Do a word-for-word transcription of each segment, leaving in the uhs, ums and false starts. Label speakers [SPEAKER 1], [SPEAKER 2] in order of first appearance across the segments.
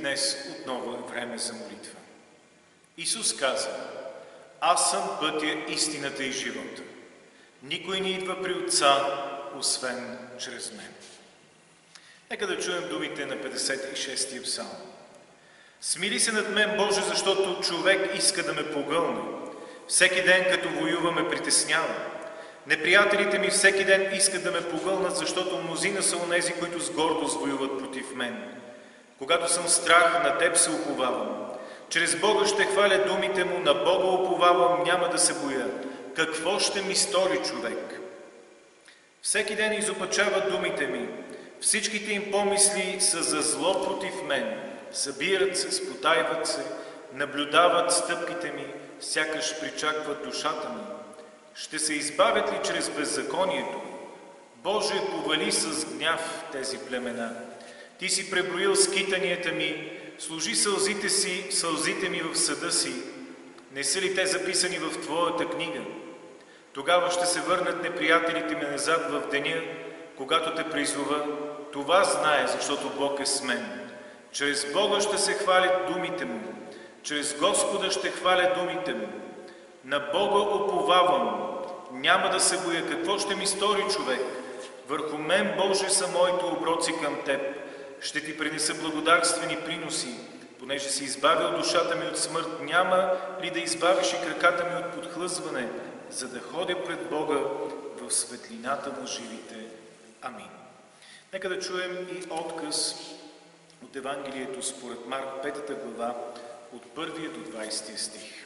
[SPEAKER 1] днес отново е време за молитва. Исус каза: аз съм пътя, истината и живота. Никой не идва при Отца, освен чрез мен. Нека да чуем думите на петдесет и шестия псалм. Смили се над мен, Боже, защото човек иска да ме погълне. Всеки ден, като воюваме, притеснява. Неприятелите ми всеки ден искат да ме погълнат, защото мнозина са онези, които с гордост воюват против мен. Когато съм в страх, на Теб се уповавам. Чрез Бога ще хваля думите Му, на Бога уповавам, няма да се боя. Какво ще ми стори човек? Всеки ден изопачават думите ми. Всичките им помисли са за зло против мен. Събират се, спотайват се, наблюдават стъпките ми, сякаш причакват душата ми. Ще се избавят ли чрез беззаконието? Боже, повали с гняв тези племена. Ти си преброил скитанията ми, служи сълзите си, сълзите ми в съда си. Не са ли те записани в Твоята книга? Тогава ще се върнат неприятелите ми назад в деня, когато Те призова. Това знае, защото Бог е с мен. Чрез Бога ще се хвалят думите Му. Чрез Господа ще хваля думите Му. На Бога уповавам. Няма да се боя. Какво ще ми стори човек? Върху мен, Боже, са моите оброци към Теб. Ще Ти принеса благодарствени приноси, понеже си избавил душата ми от смърт. Няма ли да избавиш и краката ми от подхлъзване, за да ходя пред Бога в светлината на живите? Амин. Нека да чуем и отказ от Евангелието според Марк, петата глава, от първия до двадесетия стих.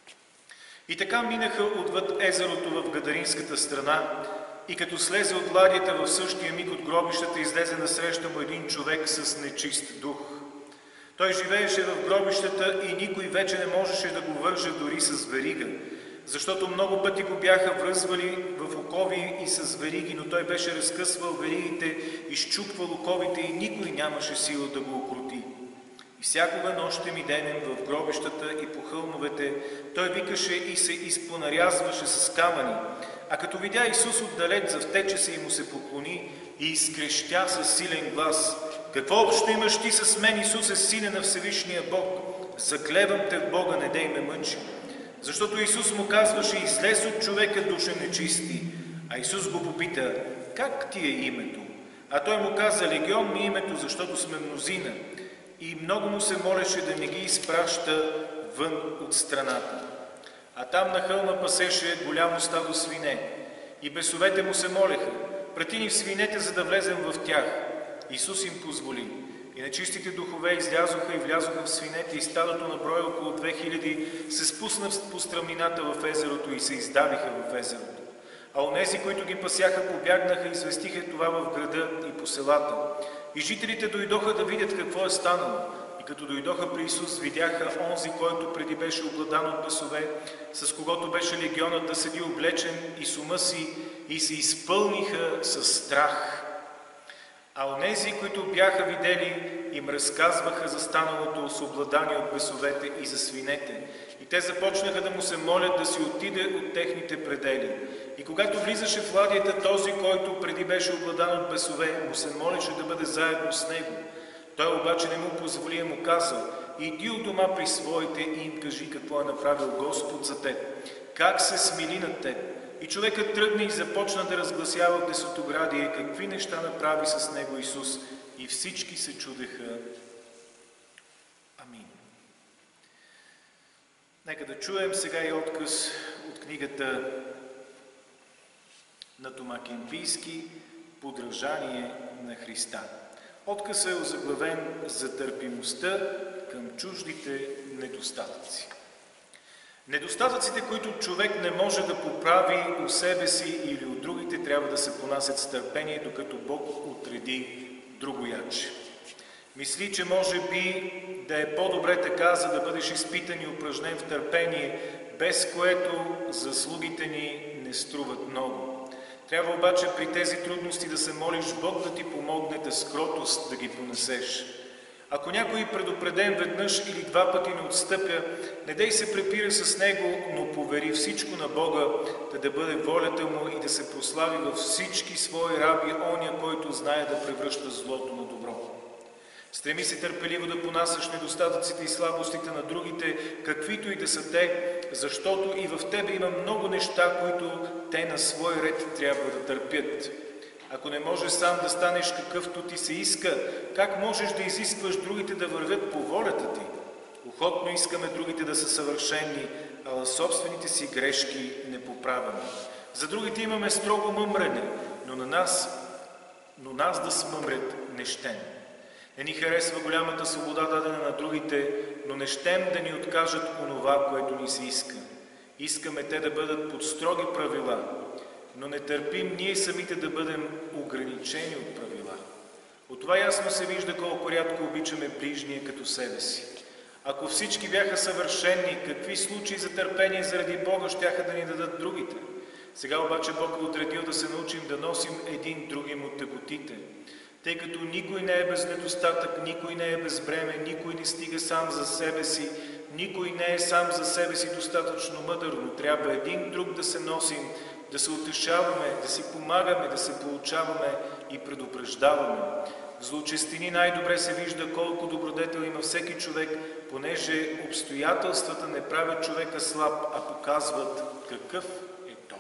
[SPEAKER 1] И така минаха отвъд езерото в Гадаринската страна, и като слезе от ладията, в същия миг от гробищата излезе насреща му един човек с нечист дух. Той живееше в гробищата и никой вече не можеше да го върже дори с верига, защото много пъти го бяха връзвали в окови и с вериги, но той беше разкъсвал веригите, изчупвал оковите и никой нямаше сила да го укрути. И всякога нощем и денем в гробищата и по хълмовете той викаше и се изпонарязваше с камъни, а като видя Исус отдалеч, завтече се и му се поклони и изкрещя със силен глас: какво общо имаш ти с мен, Исусе, Сине на Всевишния Бог? Заклевам те в Бога, не дей ме мъчи. Защото Исус му казваше: излез от човека, душа нечисти. А Исус го попита: как ти е името? А той му каза: Легион ми е името, защото сме мнозина. И много му се молеше да не ги изпраща вън от страната. А там на хълма пасеше голямо стадо свине. И бесовете му се молеха: прати ни в свинете, за да влезем в тях. Исус им позволи. И нечистите духове излязоха и влязоха в свинете, и стадото на брой около две хиляди се спусна по стръмнината в езерото и се издавиха в езерото. А онези, които ги пасяха, побягнаха и известиха това в града и по селата. И жителите дойдоха да видят какво е станало. И като дойдоха при Исус, видяха онзи, който преди беше обладан от бесове, с когото беше легионът, да седи облечен и с ума си, и се изпълниха със страх. А онези, които бяха видели, им разказваха за станалото с обладани от бесовете и за свинете. И те започнаха да му се молят да си отиде от техните предели. И когато влизаше в ладията, този, който преди беше обладан от бесове, му се молеше да бъде заедно с него. Той обаче не му позволи и му казал: иди от дома при своите и им кажи какво е направил Господ за теб, как се смили над теб. И човекът тръгна и започна да разгласява в десетоградие какви неща направи с него Исус. И всички се чудеха. Амин. Нека да чуем сега и отказ от книгата на Тома Кемпийски «Подражание на Христа». Отказ е озаглавен за търпимостта към чуждите недостатъци. Недостатъците, които човек не може да поправи у себе си или от другите, трябва да се понасят с търпение, докато Бог отреди другояче. Мисли, че може би да е по-добре така, за да бъдеш изпитан и упражнен в търпение, без което заслугите ни не струват много. Трябва обаче при тези трудности да се молиш Бог да ти помогне да с кротост да ги понесеш. Ако някой предупреден веднъж или два пъти не отстъпя, не дей се препира с него, но повери всичко на Бога, да да бъде волята му и да се прослави във всички свои раби оня, който знае да превръща злото на добро. Стреми се търпеливо да понасяш недостатъците и слабостите на другите, каквито и да са те, защото и в тебе има много неща, които те на свой ред трябва да търпят. Ако не можеш сам да станеш какъвто ти се иска, как можеш да изискваш другите да вървят по волята ти? Охотно искаме другите да са съвършени, а в собствените си грешки не поправяме. За другите имаме строго мъмрене, но на нас, но нас да смъмрят не щем. Не ни харесва голямата свобода, дадена на другите, но не щем да ни откажат онова, което ни се иска. Искаме те да бъдат под строги правила, но не търпим ние самите да бъдем ограничени от правила. От това ясно се вижда колко рядко обичаме ближния като себе си. Ако всички бяха съвършени, какви случаи за търпение заради Бога щяха да ни дадат другите? Сега обаче Бог е отредил да се научим да носим един другим от тъготите, тъй като никой не е без недостатък, никой не е без бреме, никой не стига сам за себе си, никой не е сам за себе си достатъчно мъдър, но трябва един друг да се носим, да се утешаваме, да си помагаме, да се получаваме и предупреждаваме. В злочестини най-добре се вижда колко добродетел има всеки човек, понеже обстоятелствата не правят човека слаб, а показват какъв е той.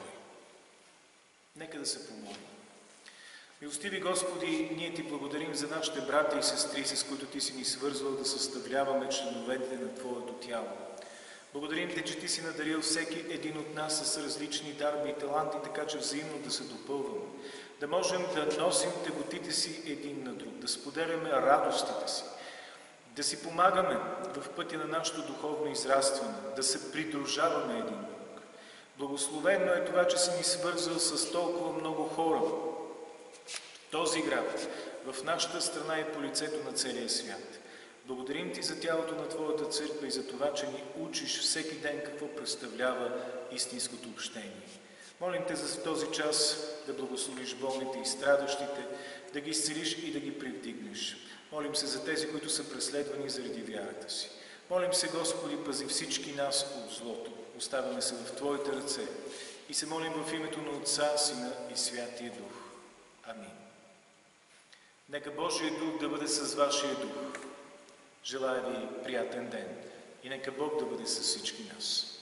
[SPEAKER 1] Нека да се помолим. Милостиви Господи, ние Ти благодарим за нашите брати и сестри, с които Ти си ни свързвал да съставляваме членовете на Твоето тяло. Благодарим Те, че Ти си надарил всеки един от нас с различни дарби и таланти, така че взаимно да се допълваме. Да можем да носим теготите си един на друг, да споделяме радостите си, да си помагаме в пътя на нашето духовно израстване, да се придружаваме един друг. Благословено е това, че си ни свързал с толкова много хора. Този град в нашата страна е по лицето на целия свят. Благодарим Ти за тялото на Твоята църква и за това, че ни учиш всеки ден какво представлява истинското общение. Молим Те за този час да благословиш болните и страдащите, да ги изцелиш и да ги привдигнеш. Молим се за тези, които са преследвани заради вярата си. Молим се, Господи, пази всички нас от злото. Оставяме се в Твоите ръце и се молим в името на Отца, Сина и Святия Дух. Амин. Нека Божия Дух да бъде с вашия дух. Желая ви приятен ден и нека Бог да бъде с всички нас.